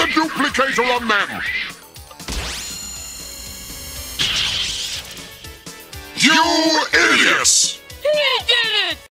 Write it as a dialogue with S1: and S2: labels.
S1: the duplicator on them! You idiots!
S2: He did it!